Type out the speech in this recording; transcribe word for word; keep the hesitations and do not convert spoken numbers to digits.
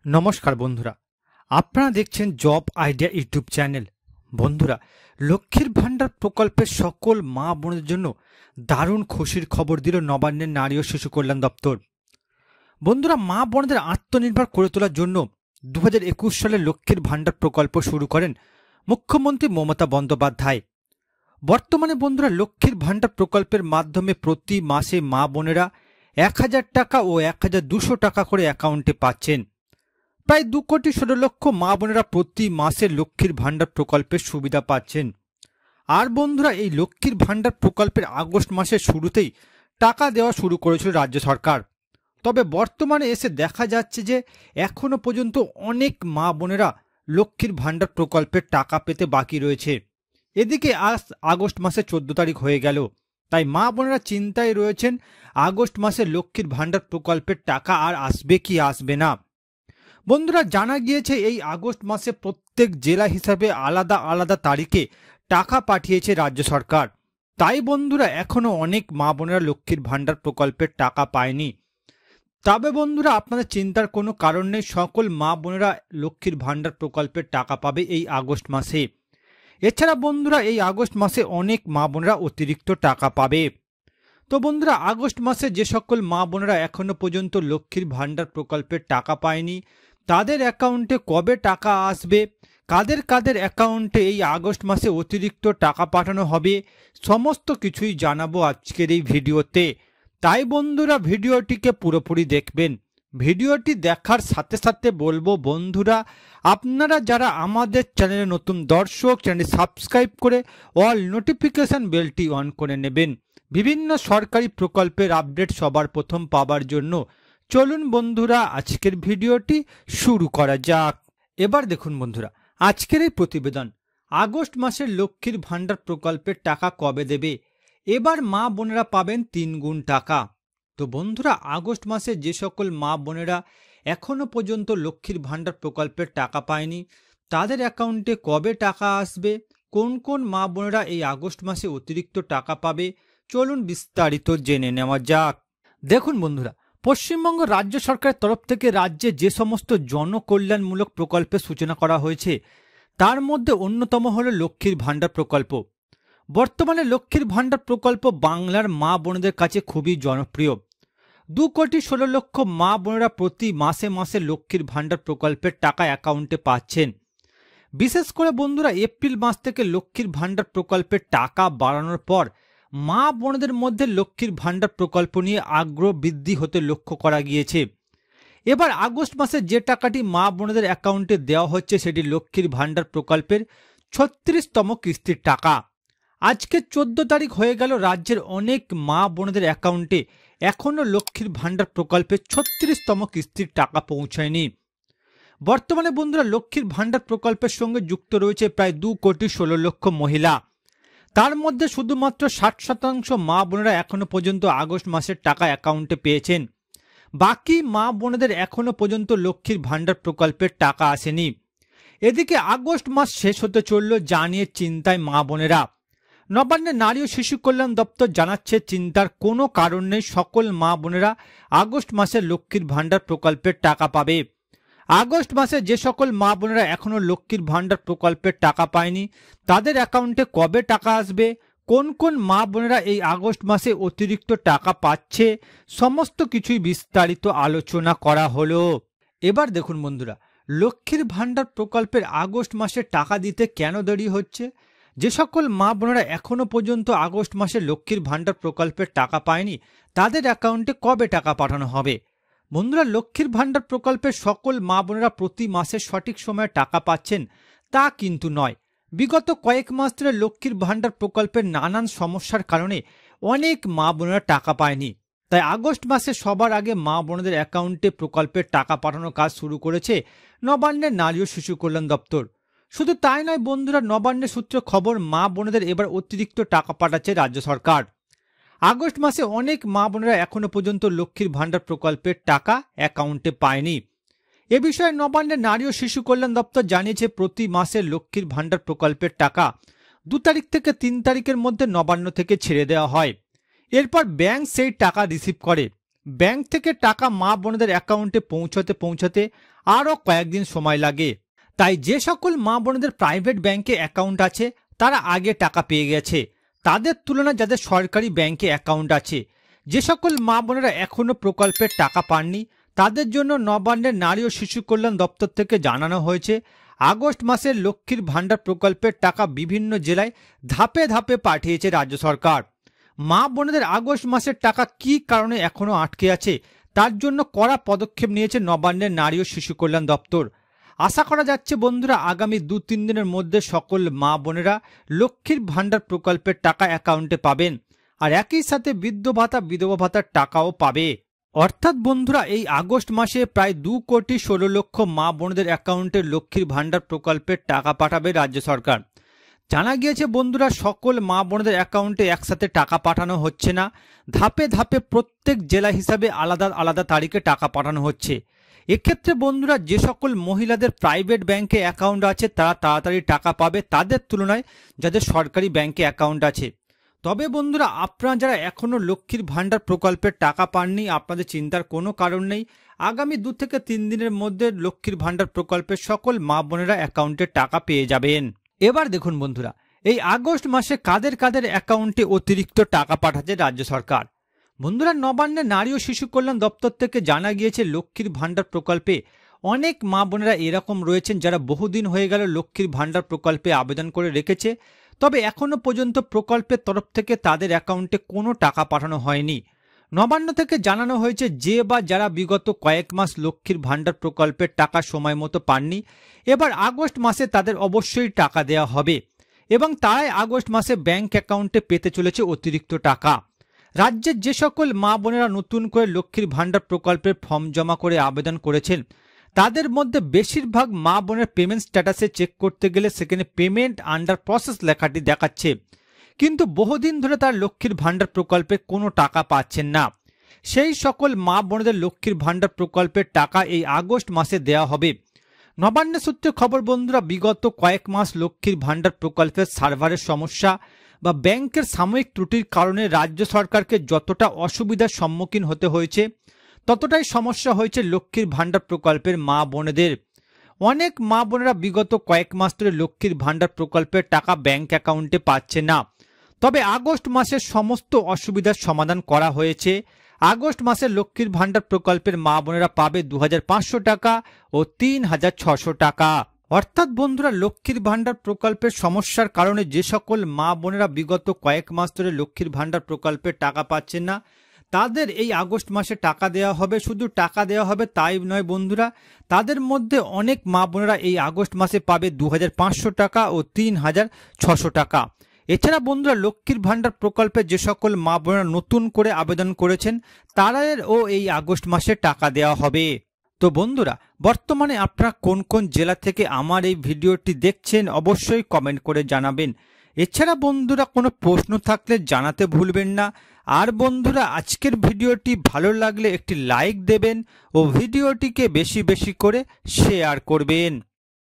নমস্কার বন্ধুরা, আপনারা দেখছেন জব আইডিয়া ইউটিউব চ্যানেল। বন্ধুরা, লক্ষ্মীর ভাণ্ডার প্রকল্পের সকল মা বোনদের জন্য দারুণ খুশির খবর দিল নবান্নের নারী ও শিশু কল্যাণ দপ্তর। বন্ধুরা, মা বোনদের আত্মনির্ভর করে তোলার জন্য দু হাজার একুশ সালে লক্ষ্মীর ভাণ্ডার প্রকল্প শুরু করেন মুখ্যমন্ত্রী মমতা বন্দ্যোপাধ্যায়। বর্তমানে বন্ধুরা, লক্ষ্মীর ভাণ্ডার প্রকল্পের মাধ্যমে প্রতি মাসে মা বোনেরা এক হাজার টাকা ও এক হাজার দুশো টাকা করে অ্যাকাউন্টে পাচ্ছেন। প্রায় দু কোটি ষোলো লক্ষ মা বোনেরা প্রতি মাসে লক্ষ্মীর ভাণ্ডার প্রকল্পের সুবিধা পাচ্ছেন। আর বন্ধুরা, এই লক্ষ্মীর ভাণ্ডার প্রকল্পের আগস্ট মাসের শুরুতেই টাকা দেওয়া শুরু করেছিল রাজ্য সরকার। তবে বর্তমানে এসে দেখা যাচ্ছে যে এখনো পর্যন্ত অনেক মা বোনেরা লক্ষ্মীর ভাণ্ডার প্রকল্পের টাকা পেতে বাকি রয়েছে। এদিকে আজ আগস্ট মাসে চোদ্দ তারিখ হয়ে গেল, তাই মা বোনেরা চিন্তায় রয়েছেন আগস্ট মাসে লক্ষ্মীর ভাণ্ডার প্রকল্পের টাকা আর আসবে কি আসবে না। বন্ধুরা, জানা গিয়েছে এই আগস্ট মাসে প্রত্যেক জেলা হিসাবে আলাদা আলাদা তারিখে টাকা পাঠিয়েছে রাজ্য সরকার। তাই বন্ধুরা, এখনো অনেক মা বোনেরা লক্ষ্মীর ভাণ্ডার প্রকল্পের টাকা পায়নি। তবে বন্ধুরা, আপনাদের চিন্তার কোনো কারণ নেই, সকল মা বোনেরা লক্ষ্মীর ভাণ্ডার প্রকল্পের টাকা পাবে এই আগস্ট মাসে। এছাড়া বন্ধুরা, এই আগস্ট মাসে অনেক মা বোনেরা অতিরিক্ত টাকা পাবে। তো বন্ধুরা, আগস্ট মাসে যে সকল মা বোনেরা এখনো পর্যন্ত লক্ষ্মীর ভাণ্ডার প্রকল্পের টাকা পায়নি, তাদের অ্যাকাউন্টে কবে টাকা আসবে, কাদের কাদের অ্যাকাউন্টে এই আগস্ট মাসে অতিরিক্ত টাকা পাঠানো হবে, সমস্ত কিছুই জানাবো আজকের এই ভিডিওতে। তাই বন্ধুরা, ভিডিওটিকে পুরোপুরি দেখবেন। ভিডিওটি দেখার সাথে সাথে বলবো বন্ধুরা, আপনারা যারা আমাদের চ্যানেলে নতুন দর্শক, চ্যানেলটি সাবস্ক্রাইব করে অল নোটিফিকেশন বেলটি অন করে নেবেন বিভিন্ন সরকারি প্রকল্পের আপডেট সবার প্রথম পাবার জন্য। চলুন বন্ধুরা, আজকের ভিডিওটি শুরু করা যাক। এবার দেখুন বন্ধুরা, আজকের এই প্রতিবেদন আগস্ট মাসের লক্ষ্মীর ভাণ্ডার প্রকল্পের টাকা কবে দেবে। এবার মা বোনেরা পাবেন তিন গুণ টাকা। তো বন্ধুরা, আগস্ট মাসে যে সকল মা বোনেরা এখনো পর্যন্ত লক্ষ্মীর ভাণ্ডার প্রকল্পের টাকা পায়নি, তাদের অ্যাকাউন্টে কবে টাকা আসবে, কোন কোন মা বোনেরা এই আগস্ট মাসে অতিরিক্ত টাকা পাবে, চলুন বিস্তারিত জেনে নেওয়া যাক। দেখুন বন্ধুরা, পশ্চিমবঙ্গ রাজ্য সরকারের তরফ থেকে রাজ্যে যে সমস্ত জনকল্যাণমূলক প্রকল্পের সূচনা করা হয়েছে, তার মধ্যে অন্যতম হল লক্ষ্মীর ভাণ্ডার প্রকল্প। বর্তমানে লক্ষ্মীর ভাণ্ডার প্রকল্প বাংলার মা বোনদের কাছে খুবই জনপ্রিয়। দু কোটি ষোলো লক্ষ মা বোনেরা প্রতি মাসে মাসে লক্ষ্মীর ভাণ্ডার প্রকল্পের টাকা অ্যাকাউন্টে পাচ্ছেন। বিশেষ করে বন্ধুরা, এপ্রিল মাস থেকে লক্ষ্মীর ভাণ্ডার প্রকল্পের টাকা বাড়ানোর পর মা বোনদের মধ্যে লক্ষ্মীর ভাণ্ডার প্রকল্প নিয়ে আগ্রহ বৃদ্ধি হতে লক্ষ্য করা গিয়েছে। এবার আগস্ট মাসে যে টাকাটি মা বোনদের অ্যাকাউন্টে দেওয়া হচ্ছে, সেটি লক্ষ্মীর ভাণ্ডার প্রকল্পের ছত্রিশতম কিস্তির টাকা। আজকে চোদ্দ তারিখ হয়ে গেল, রাজ্যের অনেক মা বোনদের অ্যাকাউন্টে এখনও লক্ষ্মীর ভাণ্ডার প্রকল্পের ছত্রিশতম কিস্তির টাকা পৌঁছায়নি। বর্তমানে বন্ধুরা, লক্ষ্মীর ভাণ্ডার প্রকল্পের সঙ্গে যুক্ত রয়েছে প্রায় দু কোটি ষোলো লক্ষ মহিলা। তার মধ্যে শুধুমাত্র ষাট শতাংশ মা বোনেরা এখনো পর্যন্ত আগস্ট মাসের টাকা অ্যাকাউন্টে পেয়েছেন। বাকি মা বোনেদের এখনো পর্যন্ত লক্ষ্মীর ভাণ্ডার প্রকল্পের টাকা আসেনি। এদিকে আগস্ট মাস শেষ হতে চলল, জানিয়ে চিন্তায় মা বোনেরা। নবান্নের নারী ও শিশু কল্যাণ দপ্তর জানাচ্ছে, চিন্তার কোনো কারণ নেই, সকল মা বোনেরা আগস্ট মাসে লক্ষ্মীর ভাণ্ডার প্রকল্পের টাকা পাবে। আগস্ট মাসে যে সকল মা বোনেরা এখনো লক্ষ্মীর ভাণ্ডার প্রকল্পের টাকা পায়নি, তাদের অ্যাকাউন্টে কবে টাকা আসবে, কোন কোন মা বোনেরা এই আগস্ট মাসে অতিরিক্ত টাকা পাচ্ছে, সমস্ত কিছুই বিস্তারিত আলোচনা করা হলো। এবার দেখুন বন্ধুরা, লক্ষ্মীর ভাণ্ডার প্রকল্পের আগস্ট মাসে টাকা দিতে কেন দেরি হচ্ছে। যে সকল মা বোনেরা এখনো পর্যন্ত আগস্ট মাসে লক্ষ্মীর ভাণ্ডার প্রকল্পের টাকা পায়নি, তাদের অ্যাকাউন্টে কবে টাকা পাঠানো হবে। বন্ধুরা, লক্ষ্মীর ভাণ্ডার প্রকল্পের সকল মা বোনেরা প্রতি মাসে সঠিক সময়ে টাকা পাচ্ছেন তা কিন্তু নয়। বিগত কয়েক মাস ধরে লক্ষ্মীর ভাণ্ডার প্রকল্পের নানান সমস্যার কারণে অনেক মা বোনেরা টাকা পায়নি। তাই আগস্ট মাসে সবার আগে মা বোনদের অ্যাকাউন্টে প্রকল্পের টাকা পাঠানোর কাজ শুরু করেছে নবান্নের নারী ও শিশু কল্যাণ দপ্তর। শুধু তাই নয় বন্ধুরা, নবান্নের সূত্রে খবর, মা বোনেদের এবার অতিরিক্ত টাকা পাঠাচ্ছে রাজ্য সরকার। আগস্ট মাসে অনেক মা বোনেরা এখনো পর্যন্ত লক্ষ্মীর ভাণ্ডার প্রকল্পের টাকা অ্যাকাউন্টে পায়নি। এ বিষয়ে নবান্নের নারী ও শিশু কল্যাণ দপ্তর জানিয়েছে, প্রতি মাসে লক্ষ্মীর ভাণ্ডার প্রকল্পের টাকা দু তারিখ থেকে তিন তারিখের মধ্যে নবান্ন থেকে ছেড়ে দেওয়া হয়। এরপর ব্যাংক সেই টাকা রিসিভ করে। ব্যাংক থেকে টাকা মা বোনদের অ্যাকাউন্টে পৌঁছাতে পৌঁছাতে আরও কয়েকদিন সময় লাগে। তাই যে সকল মা বোনদের প্রাইভেট ব্যাংকে অ্যাকাউন্ট আছে তারা আগে টাকা পেয়ে গেছে, তাদের তুলনায় যাদের সরকারি ব্যাংকে অ্যাকাউন্ট আছে, যে সকল মা বোনেরা এখনও প্রকল্পের টাকা পাননি তাদের জন্য নবান্নের নারী ও শিশু কল্যাণ দপ্তর থেকে জানানো হয়েছে আগস্ট মাসের লক্ষ্মীর ভাণ্ডার প্রকল্পের টাকা বিভিন্ন জেলায় ধাপে ধাপে পাঠিয়েছে রাজ্য সরকার। মা বোনেদের আগস্ট মাসের টাকা কী কারণে এখনও আটকে আছে তার জন্য কড়া পদক্ষেপ নিয়েছে নবান্নের নারী ও শিশু কল্যাণ দপ্তর। আশা করা যাচ্ছে বন্ধুরা আগামী দু তিন দিনের মধ্যে সকল মা বোনেরা লক্ষ্মীর ভাণ্ডার প্রকল্পের টাকা অ্যাকাউন্টে পাবেন, আর একই সাথে বৃদ্ধ ভাতা বিধবা ভাতার টাকাও পাবে। অর্থাৎ বন্ধুরা এই আগস্ট মাসে প্রায় দু কোটি ষোলো লক্ষ মা বোনদের অ্যাকাউন্টে লক্ষ্মীর ভাণ্ডার প্রকল্পের টাকা পাঠাবে রাজ্য সরকার। জানা গিয়েছে বন্ধুরা সকল মা বোনদের অ্যাকাউন্টে একসাথে টাকা পাঠানো হচ্ছে না, ধাপে ধাপে প্রত্যেক জেলা হিসাবে আলাদা আলাদা তারিখে টাকা পাঠানো হচ্ছে। এক্ষেত্রে বন্ধুরা যে সকল মহিলাদের প্রাইভেট ব্যাংকে অ্যাকাউন্ট আছে তারা তাড়াতাড়ি টাকা পাবে তাদের তুলনায় যাদের সরকারি ব্যাংকে অ্যাকাউন্ট আছে। তবে বন্ধুরা আপনারা যারা এখনও লক্ষ্মীর ভাণ্ডার প্রকল্পের টাকা পাননি আপনাদের চিন্তার কোনো কারণ নেই, আগামী দু থেকে তিন দিনের মধ্যে লক্ষ্মীর ভাণ্ডার প্রকল্পের সকল মা বোনেরা অ্যাকাউন্টে টাকা পেয়ে যাবেন। এবার দেখুন বন্ধুরা এই আগস্ট মাসে কাদের কাদের অ্যাকাউন্টে অতিরিক্ত টাকা পাঠাচ্ছে রাজ্য সরকার। বন্ধুরা নবান্নের নারী ও শিশু কল্যাণ দপ্তর থেকে জানা গিয়েছে লক্ষ্মীর ভাণ্ডার প্রকল্পে অনেক মা বোনেরা এরকম রয়েছেন যারা বহুদিন হয়ে গেল লক্ষ্মীর ভাণ্ডার প্রকল্পে আবেদন করে রেখেছে, তবে এখনও পর্যন্ত প্রকল্পের তরফ থেকে তাদের অ্যাকাউন্টে কোনো টাকা পাঠানো হয়নি। নবান্ন থেকে জানানো হয়েছে যে বা যারা বিগত কয়েক মাস লক্ষ্মীর ভাণ্ডার প্রকল্পের টাকা সময় মতো পাননি এবার আগস্ট মাসে তাদের অবশ্যই টাকা দেওয়া হবে এবং তারাই আগস্ট মাসে ব্যাংক অ্যাকাউন্টে পেতে চলেছে অতিরিক্ত টাকা। রাজ্যের যে সকল মা বোনেরা নতুন করে লক্ষ্মীর ভাণ্ডার প্রকল্পের ফর্ম জমা করে আবেদন করেছেন তাদের মধ্যে বেশিরভাগ মা বোনের পেমেন্ট স্ট্যাটাসে চেক করতে গেলে সেখানে পেমেন্ট আন্ডার প্রসেস লেখাটি দেখাচ্ছে, কিন্তু বহুদিন ধরে তার লক্ষ্মীর ভাণ্ডার প্রকল্পে কোনো টাকা পাচ্ছেন না। সেই সকল মা বোনদের লক্ষ্মীর ভাণ্ডার প্রকল্পের টাকা এই আগস্ট মাসে দেওয়া হবে। নবান্ন সূত্রে খবর বন্ধুরা বিগত কয়েক মাস লক্ষ্মীর ভাণ্ডার প্রকল্পের সার্ভারের সমস্যা বা ব্যাংকের সাময়িক ত্রুটির কারণে রাজ্য সরকারকে যতটা অসুবিধার সম্মুখীন হতে হয়েছে ততটাই সমস্যা হয়েছে লক্ষ্মীর ভাণ্ডার প্রকল্পের মা বোনেদের। অনেক মা বোনেরা বিগত কয়েক মাস ধরে লক্ষ্মীর ভাণ্ডার প্রকল্পের টাকা ব্যাংক অ্যাকাউন্টে পাচ্ছে না, তবে আগস্ট মাসের সমস্ত অসুবিধার সমাধান করা হয়েছে। আগস্ট মাসে লক্ষ্মীর ভাণ্ডার প্রকল্পের মা বোনেরা পাবে দু হাজার পাঁচশো টাকা ও তিন হাজার ছশো টাকা। অর্থাৎ বন্ধুরা লক্ষ্মীর ভাণ্ডার প্রকল্পের সমস্যার কারণে যে সকল মা বোনেরা বিগত কয়েক মাস ধরে লক্ষ্মীর ভাণ্ডার প্রকল্পের টাকা পাচ্ছেন না তাদের এই আগস্ট মাসে টাকা দেওয়া হবে। শুধু টাকা দেওয়া হবে তাই নয় বন্ধুরা, তাদের মধ্যে অনেক মা বোনেরা এই আগস্ট মাসে পাবে দু হাজার পাঁচশো টাকা ও তিন হাজার ছশো টাকা। এছাড়া বন্ধুরা লক্ষ্মীর ভাণ্ডার প্রকল্পে যে সকল মা বোনেরা নতুন করে আবেদন করেছেন তাদেরও এই আগস্ট মাসে টাকা দেওয়া হবে। তো বন্ধুরা বর্তমানে আপনারা কোন কোন জেলা থেকে আমার এই ভিডিওটি দেখছেন অবশ্যই কমেন্ট করে জানাবেন। এছাড়া বন্ধুরা কোনো প্রশ্ন থাকলে জানাতে ভুলবেন না। আর বন্ধুরা আজকের ভিডিওটি ভালো লাগলে একটি লাইক দেবেন ও ভিডিওটিকে বেশি বেশি করে শেয়ার করবেন।